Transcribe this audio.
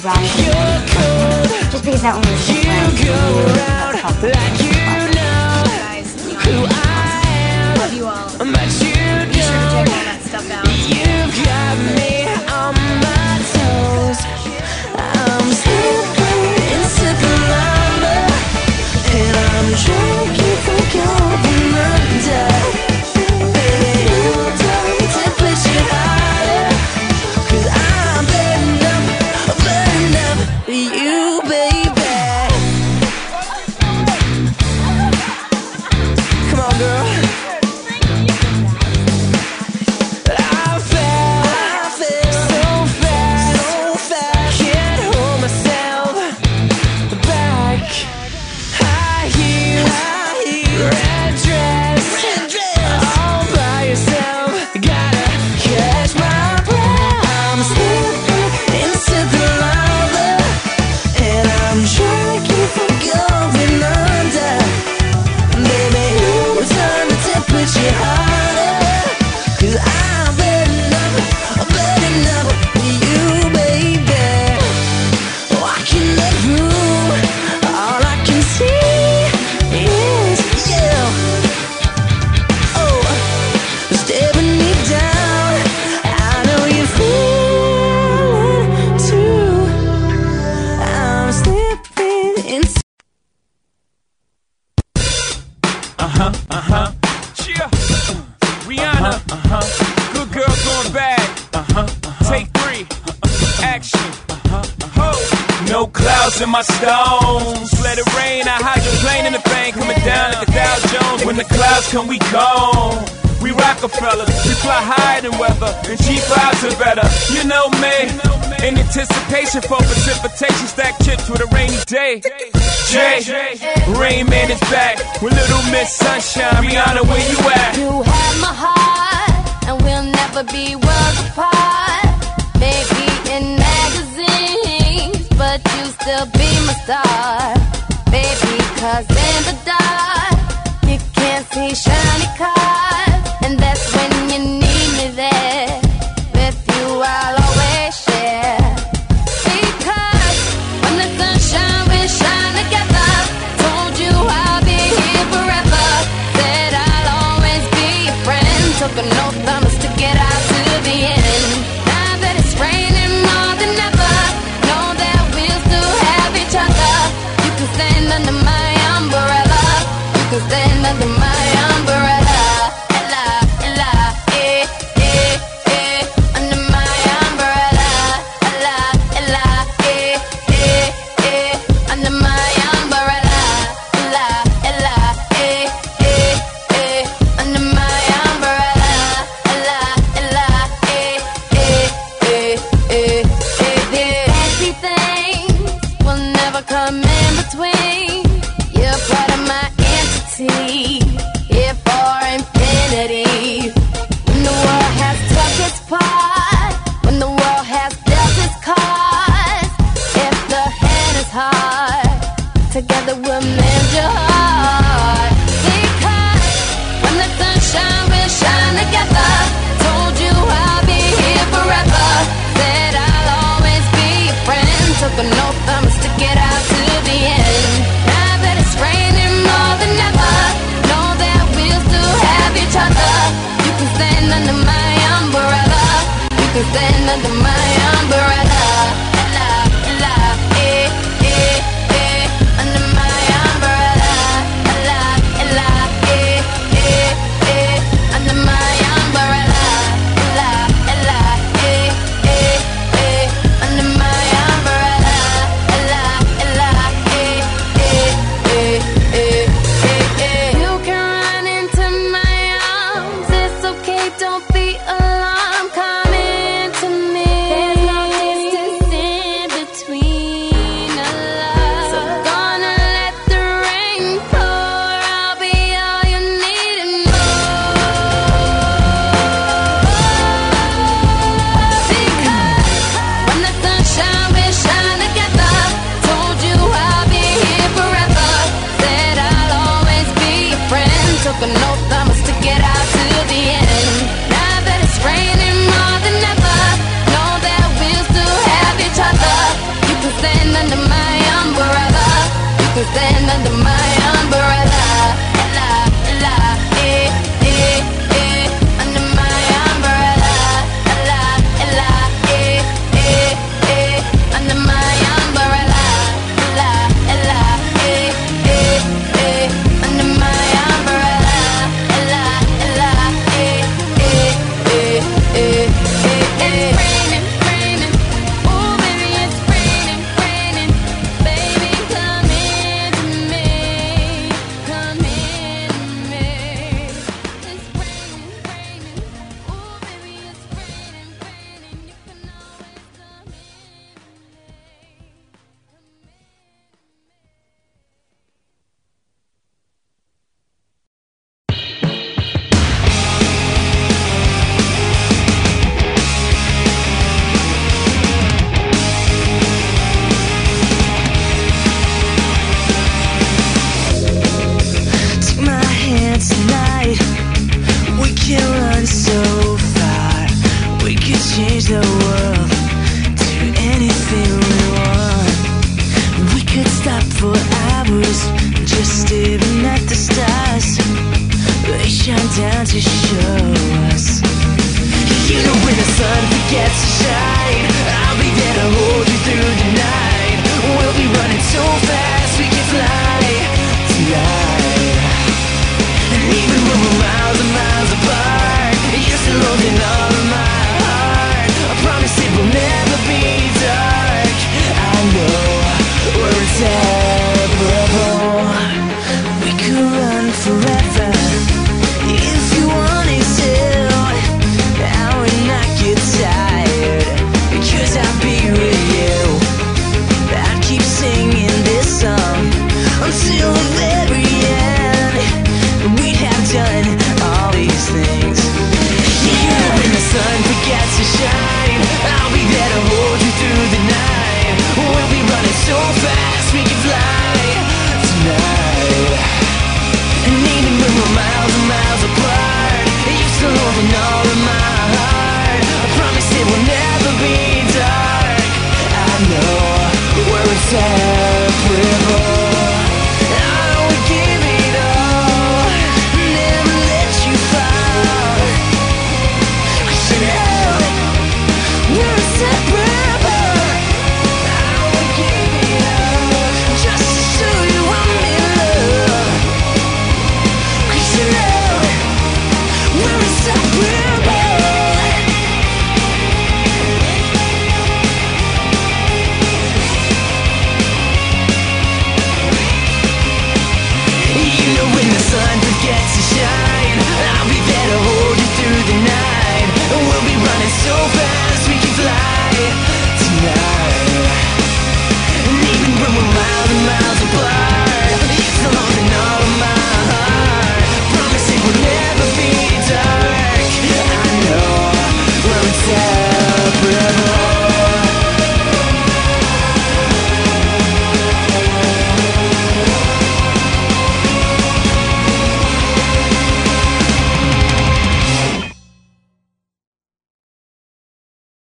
around me. Just because that one was different. That's how like you know Guys, who I am, love you all. but you Be sure to check all don't. that stuff out. You've got me on my toes. I'm slipping into the lava, and I'm drinking from going under. Baby, you don't push it harder, 'cause I'm burning up for you, baby. Come on, girl. I fell so fast, can't hold myself back. High heels, red dress, all by yourself. Gotta catch my breath. I'm slipping into the lava, and I'm drinking from going under. Baby, you turn the temperature harder, 'cause I'm burning up for you, baby. Walking the room, all I can see is you. Oh, staring me down. I know you feel it too. I'm slipping into. Yeah. Rihanna. Good girl going bad. Take 3. Action. Ho. No clouds in my stones. Let it rain. I hydroplane in the bank. Coming down like the Dow Jones. When the clouds come, we gone. We Rockefellers. We fly higher than weather. And cheap vibes are better. You know me. In anticipation for precipitation. Stack chips with a rainy day. Jay, Rain Man is back with Little Miss Sunshine. Rihanna, where you at? You have my heart, and we'll never be worlds apart. Maybe in magazines, but you still be my star. Baby, 'cause in the dark, you can't see shiny cars. And that's when you need me there. With you, I'll always share. Because when the sunshine, we shine together. Told you I'll be here forever. Said I'll always be your friend. Took an oath, promise to get out to the end. Now that it's raining more than ever, know that we'll still have each other. You can stand under my umbrella. You can stand under my umbrella. Ella, Ella, eh, eh, eh. Under my umbrella. Ella, Ella, eh, eh, eh. Under my umbrella. Ella, Ella, eh, eh, eh. Under my umbrella. Ella, Ella, eh, eh, eh, eh, eh. Fancy things will never come in between. You're part of my entity, here for infinity. When the world has took its part, when the world has dealt its cards, if the hand is hard, together we'll mend your heart. Because when the sunshine, we'll shine together. Told you I'll be here forever. Said I'll always be your friend. Took an oath, promise to get out to the end. Now that it's raining more than ever, know down to show us. You know when the sun forgets to shine, I'll be there to hold you through the night. We'll be running so fast we can fly tonight. And even when we're miles and miles apart, you're still holding on to my heart. I promise it will never be dark. I know we're inseparable. We could run forever.